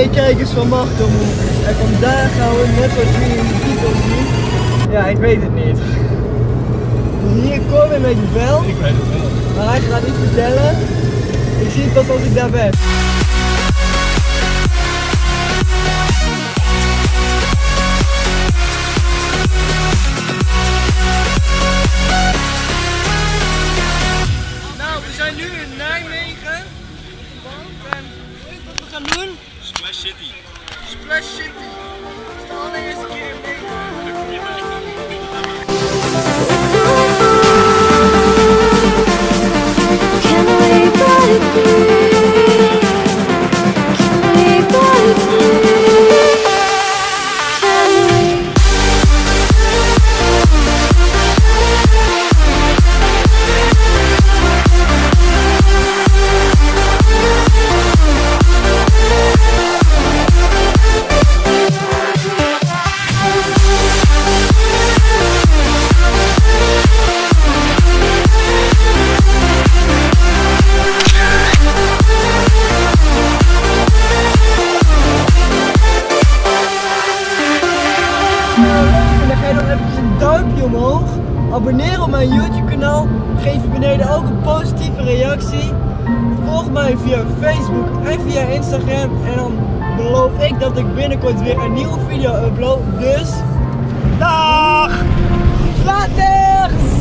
2 kijkers van Machtel Movies. En vandaag gaan we, net zoals jullie in de titel zien, ja, ik weet het niet. Dus hier Corbin weet het wel. Ik weet het wel. Maar hij gaat niet vertellen. Ik zie het pas als ik daar ben. Nou, we zijn nu in Nijmegen. En weet je wat we gaan doen? Splash City. Splash City. Het is de allereerste keer in Nederland. Duimpje omhoog, abonneer op mijn YouTube kanaal, geef je beneden ook een positieve reactie, volg mij via Facebook en via Instagram en dan beloof ik dat ik binnenkort weer een nieuwe video upload, dus dag! Later!